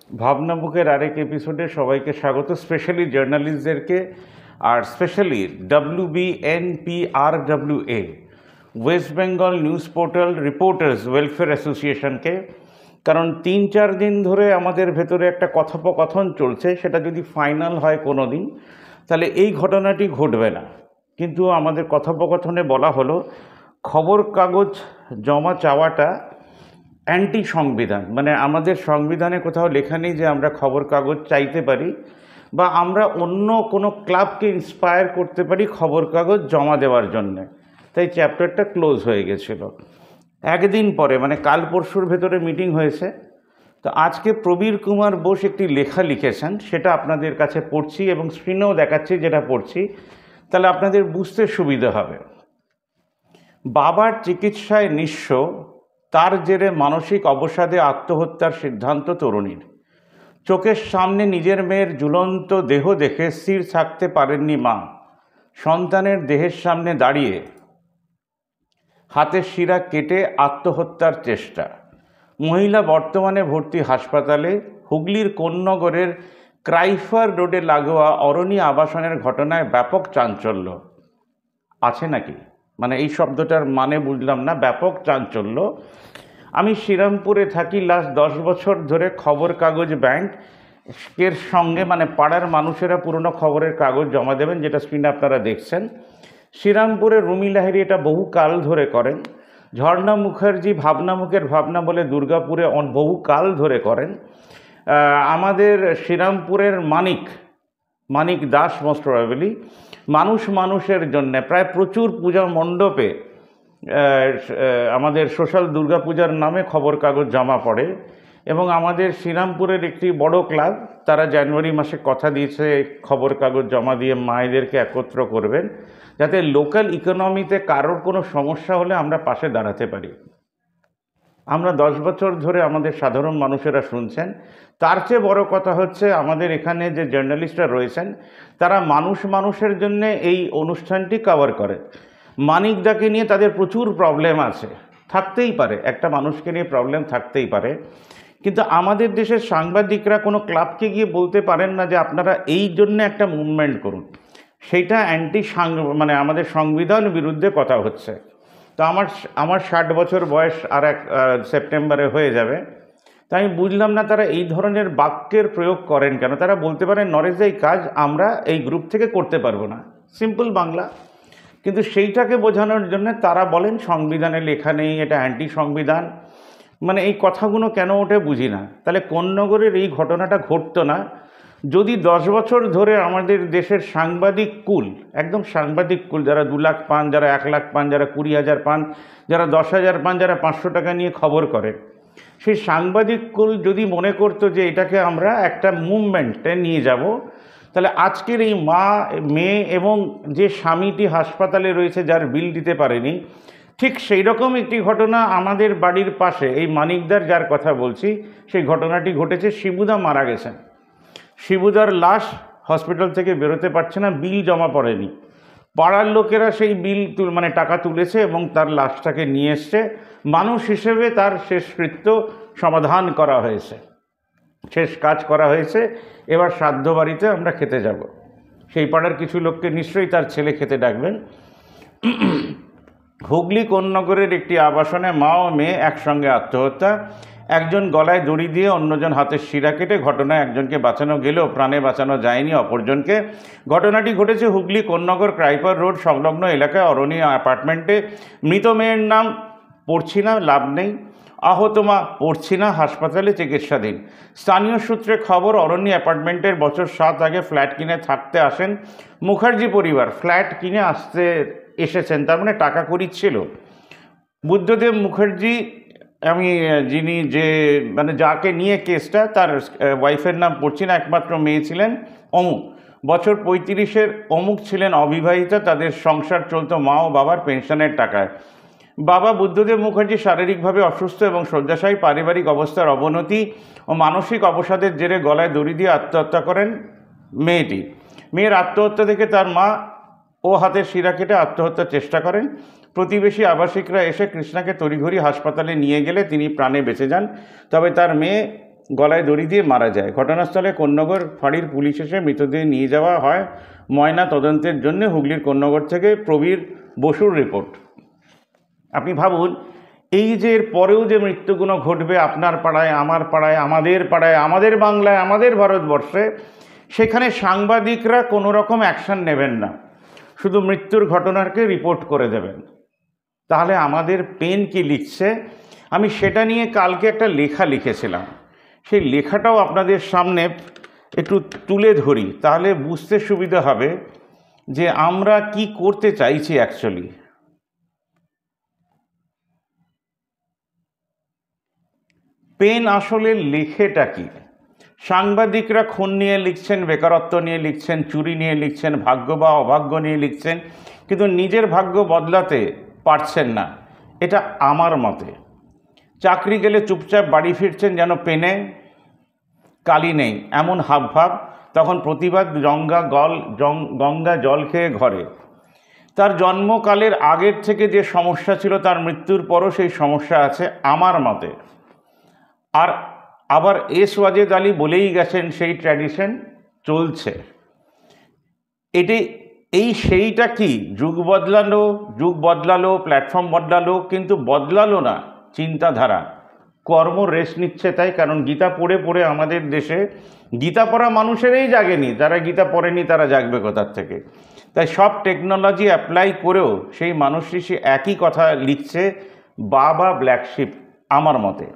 ভাবনা বুকের আরেক এপিসোডে সবাইকে স্বাগত, স্পেশালি জার্নালিস্টদেরকে আর specially WBNPRWA West Bengal news portal reporters welfare অ্যাসোসিয়েশনকে। কারণ ৩-৪ দিন ধরে আমাদের ভেতরে একটা কথোপকথন চলছে, সেটা যদি ফাইনাল হয় কোনো দিন তাহলে এই ঘটনাটি ঘটবে না। কিন্তু আমাদের কথোপকথনে বলা হলো খবর কাগজ জমা চাওয়াটা অ্যান্টি সংবিধান, মানে আমাদের সংবিধানে কোথাও লেখা নেই যে আমরা খবর কাগজ চাইতে পারি বা আমরা অন্য কোনো ক্লাবকে ইন্সপায়ার করতে পারি খবর কাগজ জমা দেওয়ার জন্যে। তাই চ্যাপ্টারটা ক্লোজ হয়ে গেছিল। একদিন পরে মানে কাল পরশুর ভেতরে মিটিং হয়েছে। তো আজকে প্রবীর কুমার বোস একটি লেখা লিখেছেন, সেটা আপনাদের কাছে পড়ছি এবং স্ক্রিনেও দেখাচ্ছি যেটা পড়ছি, তাহলে আপনাদের বুঝতে সুবিধা হবে। বাবার চিকিৎসায় নিঃস্ব, তার জেরে মানসিক অবসাদে আত্মহত্যার সিদ্ধান্ত তরুণীর। চোখের সামনে নিজের মেয়ের ঝুলন্ত দেহ দেখে স্থির থাকতে পারেননি মা। সন্তানের দেহের সামনে দাঁড়িয়ে হাতের শিরা কেটে আত্মহত্যার চেষ্টা। মহিলা বর্তমানে ভর্তি হাসপাতালে। হুগলির কোন্নগরের ক্রাইফার রোডে লাগোয়া অরণি আবাসনের ঘটনায় ব্যাপক চাঞ্চল্য আছে নাকি, মানে এই শব্দটার মানে বুঝলাম না। ব্যাপক চাঞ্চল্য। আমি শ্রীরামপুরে থাকি, লাস্ট 10 বছর ধরে খবর কাগজ ব্যাংক এর সঙ্গে মানে পাড়ার মানুষেরা পুরনো খবরের কাগজ জমা দেবেন, যেটা স্ক্রিনে আপনারা দেখছেন। শ্রীরামপুরের রুমি লাহিড়ী এটা বহু কাল ধরে করেন। ঝর্ণা মুখার্জি ভাবনা মুখের ভাবনা বলে দুর্গাপুরে বহু কাল ধরে করেন। আমাদের শ্রীরামপুরের মানিক দাস মোস্ট প্রবাবলি মানুষের জন্যে প্রায় প্রচুর পূজা মণ্ডপে আমাদের সোশ্যাল দুর্গাপূজার নামে খবর কাগজ জমা পড়ে। এবং আমাদের শ্রীরামপুরের একটি বড় ক্লাব, তারা জানুয়ারি মাসে কথা দিয়েছে খবর কাগজ জমা দিয়ে মায়েদেরকে একত্র করবেন, যাতে লোকাল ইকোনমিতে কারোর কোনো সমস্যা হলে আমরা পাশে দাঁড়াতে পারি। আমরা 10 বছর ধরে আমাদের সাধারণ মানুষেরা শুনছেন। তার চেয়ে বড় কথা হচ্ছে আমাদের এখানে যে জার্নালিস্টরা রয়েছেন তারা মানুষের জন্য এই অনুষ্ঠানটি কভার করে। মানিকদাকে নিয়ে তাদের প্রচুর প্রবলেম আছে, থাকতেই পারে, একটা মানুষকে নিয়ে প্রবলেম থাকতেই পারে। কিন্তু আমাদের দেশের সাংবাদিকরা কোনো ক্লাবকে গিয়ে বলতে পারেন না যে আপনারা এই জন্য একটা মুভমেন্ট করুন। সেইটা মানে আমাদের সংবিধান বিরুদ্ধে কথা হচ্ছে। তো আমার 60 বছর বয়স আর এক সেপ্টেম্বরে হয়ে যাবে। তাই আমি বুঝলাম না তারা এই ধরনের বাক্যের প্রয়োগ করেন কেন। তারা বলতে পারেন নরেশ এই কাজ আমরা এই গ্রুপ থেকে করতে পারবো না, সিম্পল বাংলা। কিন্তু সেইটাকে বোঝানোর জন্য তারা বলেন সংবিধানে লেখা নেই, এটা অ্যান্টি সংবিধান। মানে এই কথাগুলো কেন ওঠে বুঝি না। তাহলে কোন্নগরের এই ঘটনাটা ঘটতো না যদি 10 বছর ধরে আমাদের দেশের সাংবাদিক কুল, একদম সাংবাদিক কুল, যারা 2 লাখ পান, যারা 1 লাখ পান, যারা 20,000 পান, যারা 10,000 পান, যারা 500 টাকা নিয়ে খবর করে, সেই সাংবাদিক কুল যদি মনে করতো যে এটাকে আমরা একটা মুভমেন্টে নিয়ে যাব, তাহলে আজকের এই মা মেয়ে এবং যে স্বামীটি হাসপাতালে রয়েছে যার বিল দিতে পারেনি, ঠিক সেই রকম একটি ঘটনা আমাদের বাড়ির পাশে এই মানিকদার যার কথা বলছি সেই ঘটনাটি ঘটেছে। শিবুদা মারা গেছেন। শিবুদার লাশ হসপিটাল থেকে বেরোতে পারছে না, বিল জমা পড়েনি। পাড়ার লোকেরা সেই বিল মানে টাকা তুলেছে এবং তার লাশটাকে নিয়ে এসছে। মানুষ হিসেবে তার শেষকৃত্য সমাধান করা হয়েছে, শেষ কাজ করা হয়েছে। এবার শ্রাদ্ধ বাড়িতে আমরা খেতে যাব। সেই পাড়ার কিছু লোককে নিশ্চয়ই তার ছেলে খেতে ডাকবেন। হুগলি কোন্নগরের একটি আবাসনে মা ও মেয়ে একসঙ্গে আত্মহত্যা। একজন গলায় দড়ি দিয়ে অন্যজন হাতের শিরা কেটে। ঘটনায় একজনকে বাঁচানো গেলেও প্রাণে বাঁচানো যায়নি অপরজনকে। ঘটনাটি ঘটেছে হুগলি কোন্নগর ক্রাইফার রোড সংলগ্ন এলাকায় অরণি অ্যাপার্টমেন্টে। মৃত মেয়ের নাম পড়ছি না, লাভ নেই। আহত মা পড়ছি না, হাসপাতালে চিকিৎসাধীন। স্থানীয় সূত্রে খবর, অরণ্য অ্যাপার্টমেন্টের বছর 7 আগে ফ্ল্যাট কিনে থাকতে আসেন মুখার্জি পরিবার। ফ্ল্যাট কিনে এসেছেন, তার মানে টাকা কড়ি ছিল। বুদ্ধদেব মুখার্জি, আমি যিনি মানে যাকে নিয়ে কেসটা, তার ওয়াইফের নাম পড়ছি না, একমাত্র মেয়ে ছিলেন অমুক। বছর 35-এর অমুক ছিলেন অবিবাহিতা। তাদের সংসার চলত মা ও বাবার পেনশনের টাকায়। বাবা বুদ্ধদেব মুখার্জি শারীরিকভাবে অসুস্থ এবং শয্যাশায়ী। পারিবারিক অবস্থার অবনতি ও মানসিক অবসাদের জেরে গলায় দড়ি দিয়ে আত্মহত্যা করেন মেয়েটি। মেয়ের আত্মহত্যা দেখে তার মা ও হাতের শিরা কেটে আত্মহত্যার চেষ্টা করেন। প্রতিবেশী আবাসিকরা এসে কৃষ্ণাকে তড়িঘড়ি হাসপাতালে নিয়ে গেলে তিনি প্রাণে বেঁচে যান। তবে তার মেয়ে গলায় দড়ি দিয়ে মারা যায়। ঘটনাস্থলে কোন্নগর ফাঁড়ির পুলিশ এসে মৃতদেহ নিয়ে যাওয়া হয় ময়না তদন্তের জন্য। হুগলির কোন্নগর থেকে প্রবীর বসুর রিপোর্ট। আপনি ভাবুন, এই যে এর পরেও যে মৃত্যুগুলো ঘটবে আপনার পাড়ায়, আমার পাড়ায়, আমাদের বাংলায়, আমাদের ভারতবর্ষে, সেখানে সাংবাদিকরা কোনো রকম অ্যাকশন নেবেন না, শুধু মৃত্যুর ঘটনাকে রিপোর্ট করে দেবেন। তাহলে আমাদের পেন কি লিখছে, আমি সেটা নিয়ে কালকে একটা লেখা লিখেছিলাম। সেই লেখাটাও আপনাদের সামনে একটু তুলে ধরি, তাহলে বুঝতে সুবিধা হবে যে আমরা কি করতে চাইছি অ্যাকচুয়ালি। পেন আসলে লেখেটা কি? সাংবাদিকরা খুন নিয়ে লিখছেন, বেকারত্ব নিয়ে লিখছেন, চুরি নিয়ে লিখছেন, ভাগ্য বা অভাগ্য নিয়ে লিখছেন, কিন্তু নিজের ভাগ্য বদলাতে পারছেন না, এটা আমার মতে। চাকরি গেলে চুপচাপ বাড়ি ফিরছেন যেন পেনে কালি নেই এমন হাবভাব, তখন প্রতিবাদ গঙ্গা জল খেয়ে ঘরে। তার জন্মকালের আগের থেকে যে সমস্যা ছিল, তার মৃত্যুর পরও সেই সমস্যা আছে আমার মতে। আর আবার এস ওয়াজেদ আলী বলেই গেছেন, সেই ট্র্যাডিশন চলছে। সেইটা কি, যুগ বদলালো, প্ল্যাটফর্ম বদলালো, কিন্তু বদলালো না চিন্তাধারা। কর্ম রেস্ট নিচ্ছে তাই, কারণ গীতা পড়ে পড়ে আমাদের দেশে গীতা পড়া মানুষেরই জাগেনি, যারা গীতা পড়েনি তারা জাগবে কোথার থেকে। তাই সব টেকনোলজি অ্যাপ্লাই করেও সেই মানুষটি সে একই কথা লিখছে, বাবা ব্ল্যাক শিপ আমার মতে।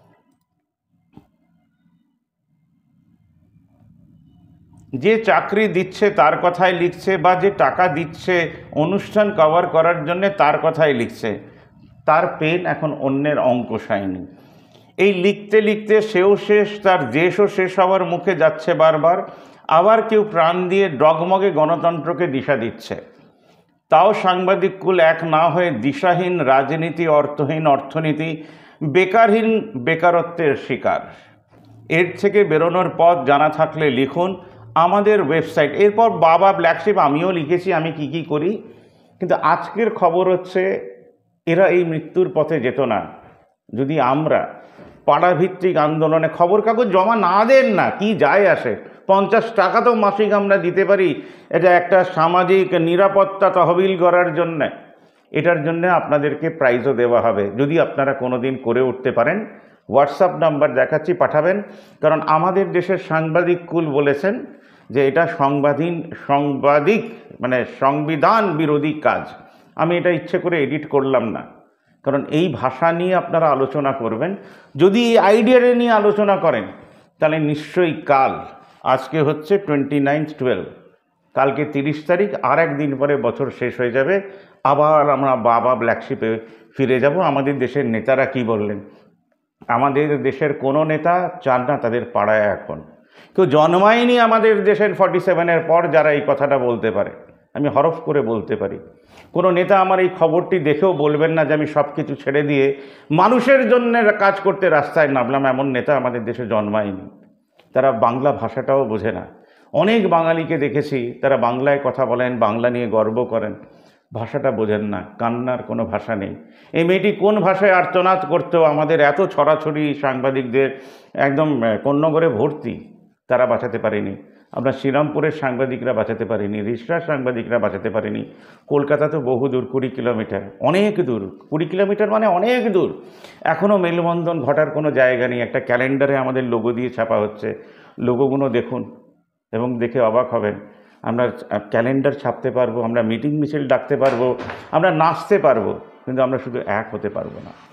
যে চাকরি দিচ্ছে তার কথাই লিখছে, বা যে টাকা দিচ্ছে অনুষ্ঠান কভার করার জন্যে তার কথাই লিখছে, তার পেন এখন অন্যের অঙ্কশায়নি। এই লিখতে লিখতে সেও শেষ, তার দেশও শেষ হওয়ার মুখে যাচ্ছে বারবার। আবার কেউ প্রাণ দিয়ে ডগমগে গণতন্ত্রকে দিশা দিচ্ছে। তাও সাংবাদিক কুল এক না হয়ে দিশাহীন রাজনীতি, অর্থহীন অর্থনীতি, বেকারহীন বেকারত্বের শিকার। এর থেকে বেরোনোর পথ জানা থাকলে লিখুন আমাদের ওয়েবসাইট। এরপর বাবা ব্ল্যাক শিপ আমিও লিখেছি, আমি কি কি করি। কিন্তু আজকের খবর হচ্ছে, এরা এই মৃত্যুর পথে যেত না যদি আমরা পাড়াভিত্তিক আন্দোলনে খবর কাগজ জমা না দেন না। কি যায় আসে, 50 টাকা তো মাসিক আমরা দিতে পারি, এটা একটা সামাজিক নিরাপত্তা তহবিল করার জন্যে। এটার জন্য আপনাদেরকে প্রাইজও দেওয়া হবে যদি আপনারা কোনো দিন করে উঠতে পারেন। হোয়াটসঅ্যাপ নাম্বার দেখাচ্ছি, পাঠাবেন। কারণ আমাদের দেশের সাংবাদিক কুল বলেছেন যে এটা সংবিধান বিরোধী কাজ। আমি এটা ইচ্ছে করে এডিট করলাম না, কারণ এই ভাষা নিয়ে আপনারা আলোচনা করবেন। যদি এই আইডিয়াটা নিয়ে আলোচনা করেন, তাহলে নিশ্চয়ই কাল, আজকে হচ্ছে 29/12, কালকে 30 তারিখ, আর একদিন পরে বছর শেষ হয়ে যাবে, আবার আমরা বাবা ব্ল্যাক শিপে ফিরে যাব। আমাদের দেশের নেতারা কি বললেন? আমাদের দেশের কোনো নেতা চান না তাদের পাড়ায় এখন কেউ জন্মায়নি আমাদের দেশের 47-এর পর যারা এই কথাটা বলতে পারে। আমি হরফ করে বলতে পারি, কোনো নেতা আমার এই খবরটি দেখেও বলবেন না যে আমি সব কিছু ছেড়ে দিয়ে মানুষের জন্য কাজ করতে রাস্তায় নামলাম। এমন নেতা আমাদের দেশে জন্মায়নি। তারা বাংলা ভাষাটাও বোঝে না। অনেক বাঙালিকে দেখেছি, তারা বাংলায় কথা বলেন, বাংলা নিয়ে গর্ব করেন, ভাষাটা বোঝেন না, কান্নার কোনো ভাষা নেই। এই মেয়েটি কোন ভাষায় আর্তনাদ করতেও আমাদের এত ছড়াছড়ি সাংবাদিকদের একদম কোন্নগরে ভর্তি, তারা বাঁচাতে পারেনি। আমরা শ্রীরামপুরের সাংবাদিকরা বাঁচাতে পারিনি, রিষড়ার সাংবাদিকরা বাঁচাতে পারিনি। কলকাতা তো বহু দূর, 20 কিলোমিটার, অনেক দূর। 20 কিলোমিটার মানে অনেক দূর। এখনও মেলবন্ধন ঘটার কোনো জায়গা নেই। একটা ক্যালেন্ডারে আমাদের লোগো দিয়ে ছাপা হচ্ছে, লোগোগুলো দেখুন এবং দেখে অবাক হবেন। আমরা ক্যালেন্ডার ছাপতে পারবো, আমরা মিটিং মিছিল ডাকতে পারবো, আমরা নাচতে পারবো, কিন্তু আমরা শুধু এক হতে পারবো না।